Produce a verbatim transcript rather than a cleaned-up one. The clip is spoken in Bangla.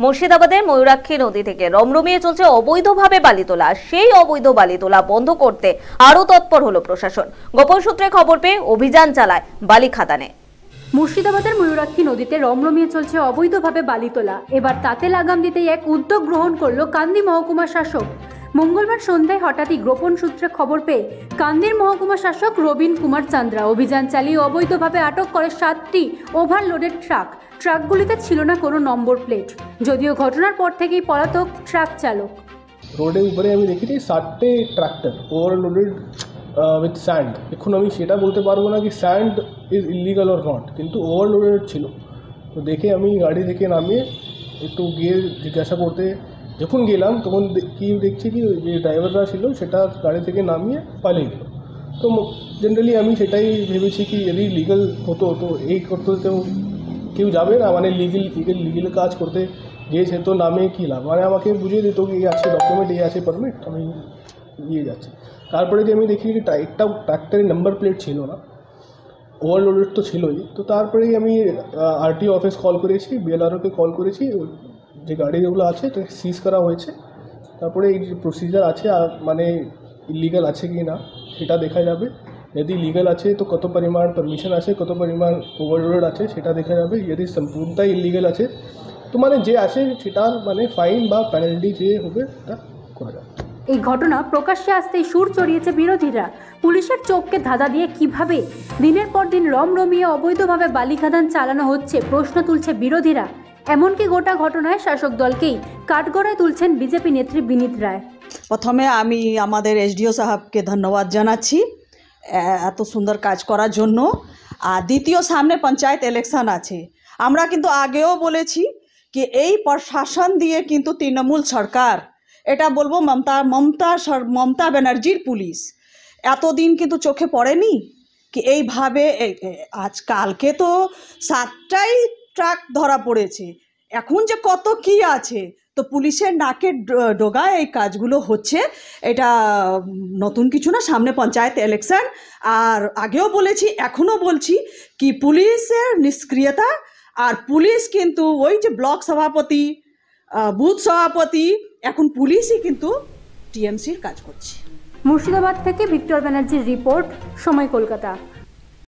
মুর্শিদাবাদের ময়ূরাক্ষী নদী থেকে রমরমিয়ে চলছে অবৈধভাবে বালি তোলা। সেই অবৈধ বালি তোলা বন্ধ করতে আরো তৎপর হলো প্রশাসন। গোপন সূত্রে খবর পেয়ে অভিযান চালায় বালি খাদানে। মুর্শিদাবাদের ময়ূরাক্ষী নদীতে রমরমিয়ে চলছে অবৈধভাবে বালি তোলা। এবার তাতে লাগাম দিতেই এক উদ্যোগ গ্রহণ করলো কান্দি মহকুমা শাসক। মঙ্গলবার সন্ধ্যায় হঠাৎই গোপন সূত্রে খবর পেয়ে কান্দির মহকুমা শাসক রবীন কুমার চান্দ্রা অভিযান চালিয়ে অবৈধভাবে আটক করে সাতটি ওভারলোডেড ট্রাক। ট্রাকগুলিতে ছিল না কোনো নম্বর প্লেট, যদিও ঘটনার পর থেকেই পলাতক ট্রাক চালক। রোডের উপরে আমি দেখেছি ষাটটি ট্রাক্টর ওভারলোডেড উইথ স্যান্ড। এখন আমি সেটা বলতে পারবো না কি sand is illegal or not, কিন্তু ওভারলোডেড ছিল। তো দেখে আমি গাড়ি থেকে নামিয়ে একটু গিয়ে জিজ্ঞাসা করতে যখন গেলাম তখন কি দেখছি কি যে ড্রাইভাররা ছিল সেটা গাড়ি থেকে নামিয়ে পালিয়ে গেল। তো জেনারেলি আমি সেটাই ভেবেছি কি যদি লিগাল হতো তো এই করতে তো কেউ যাবে না, মানে লিগেল লিগেল লিগেল কাজ করতে গিয়েছে তো নামে কী লাভ, মানে আমাকে বুঝিয়ে দিত কি এই আছে ডকুমেন্ট, এই আছে পারমিট, আমি নিয়ে যাচ্ছি। তারপরে যে আমি দেখি যে একটা ট্রাক্টরের নাম্বার প্লেট ছিল না, ওভারলোডেড তো ছিলই। তো তারপরেই আমি আরটিও অফিস কল করেছি, বিএলআরওকে কল করেছি, যে গাড়িগুলো আছে এটা সিজ করা হয়েছে। তারপরে এই যে প্রসিজার আছে মানে ইলিগাল আছে কি না সেটা দেখা যাবে। যদি লিগাল আছে তো কত পরিমাণ পারমিশন আছে, কত পরিমাণ ওভারলোড আছে সেটা দেখা যাবে। যদি সম্পূর্ণটাই ইলিগাল আছে তো মানে যে আছে সেটা মানে ফাইন বা পেনাল্টি যে হবে তা করা যাবে। এই ঘটনা প্রকাশ্যে আসতেই সুর চড়িয়েছে বিরোধীরা। পুলিশের চোখকে ধাঁধা দিয়ে কিভাবে দিনের পর দিন রমরমিয়ে অবৈধভাবে বালি খাদান চালানো হচ্ছে প্রশ্ন তুলছে বিরোধীরা। এমনকি গোটা ঘটনায় শাসক দলকেই কাঠগড়ায় তুলছেন বিজেপি নেত্রী বিনীত রায়। প্রথমে আমি আমাদের এসডিও সাহেবকে ধন্যবাদ জানাচ্ছি এত সুন্দর কাজ করার জন্য। আর দ্বিতীয় সামনে পঞ্চায়েত ইলেকশন আছে, আমরা কিন্তু আগেও বলেছি কি এই প্রশাসন দিয়ে কিন্তু তৃণমূল সরকার, এটা বলবো মমতা মমতা মমতা ব্যানার্জির পুলিশ এতদিন কিন্তু চোখে পড়েনি কি এইভাবে। আজকালকে তো সাতটাই ট্রাক ধরা পড়েছে, এখন যে কত কি আছে, তো পুলিশের নাকের ডোগায় এই কাজগুলো হচ্ছে। এটা নতুন কিছু না, সামনে পঞ্চায়েত ইলেকশন। আর আগেও বলেছি এখনও বলছি কি পুলিশের নিষ্ক্রিয়তা, আর পুলিশ কিন্তু ওই যে ব্লক সভাপতি বুথ সভাপতি এখন পুলিশই কিন্তু টিএমসির কাজ করছে। মুর্শিদাবাদ থেকে ভিক্টর ব্যানার্জির রিপোর্ট, সময় কলকাতা।